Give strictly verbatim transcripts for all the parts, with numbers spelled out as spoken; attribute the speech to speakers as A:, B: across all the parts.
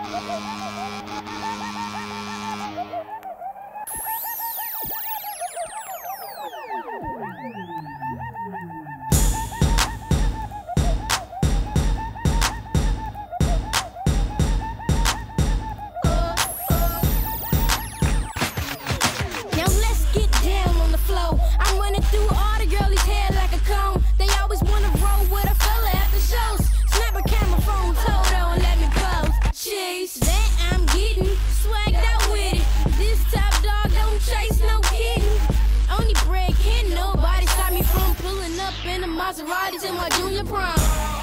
A: Maserati to my junior prom.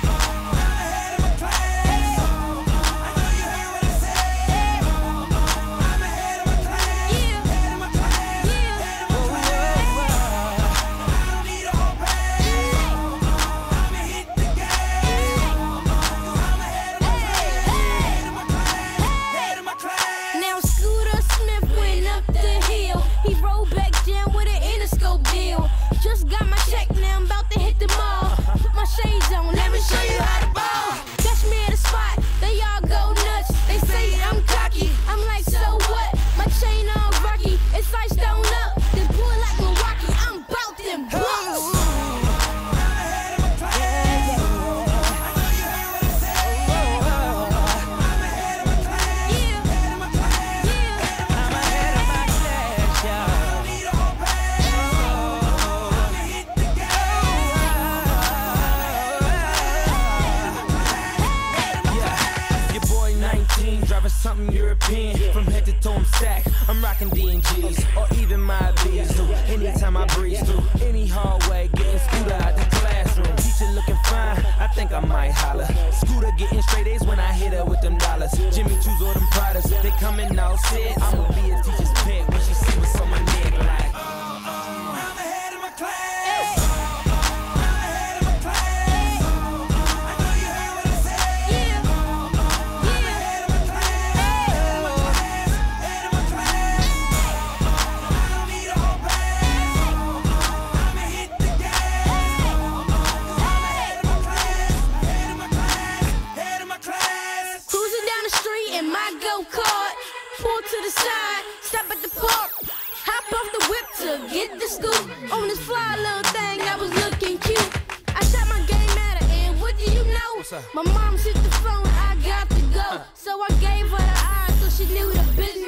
B: Driving something European, from head to toe I'm stacked. I'm rocking D and G's, or even my B's. So anytime I breeze through any hallway, getting Scooter out the classroom. Teacher looking fine, I think I might holler. Scooter getting straight A's when I hit her with them dollars. Jimmy Choo's or them Pradas, they coming all set. I'ma be a teacher's pet when she see what's on my neck like. Oh, oh, I'm ahead of my class. Pull to the side, stop at the park, hop off the whip to get the scoop. On this fly little thing, I was looking cute. I shot my game at her, and what do you know? My mom hit the phone, I got to go. So I gave her the eyes so she knew the business.